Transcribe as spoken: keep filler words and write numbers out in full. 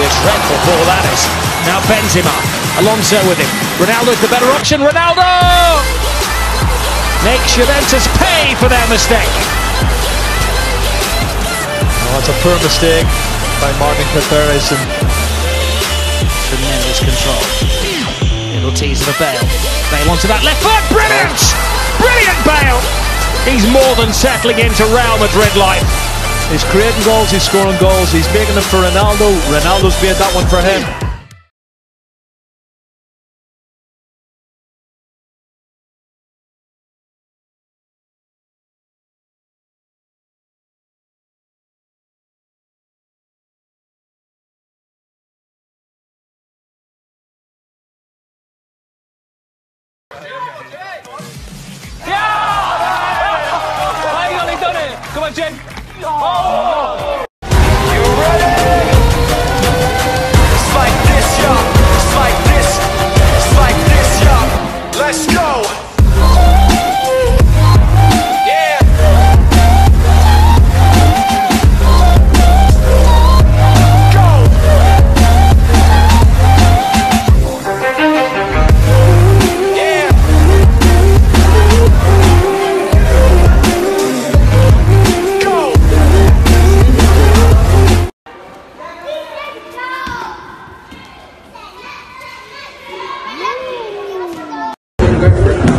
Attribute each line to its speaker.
Speaker 1: dreadful ball that is. Now Benzema, Alonso with him. Ronaldo's the better option. Ronaldo makes Juventus pay for their mistake.
Speaker 2: Oh, that's a poor mistake by Martin Caceres. And
Speaker 1: tremendous control. Little tease of Bale. Bale onto that left foot. Brilliant! Brilliant Bale! He's more than settling into Real Madrid life.
Speaker 2: He's creating goals, he's scoring goals, he's making them for Ronaldo. Ronaldo's made that one for him.
Speaker 1: Come on, Jen. Oh!
Speaker 3: You ready? It's like this, y'all. It's like this. It's like this, y'all. Let's go. Yeah. Go. Yeah.
Speaker 4: Go for it.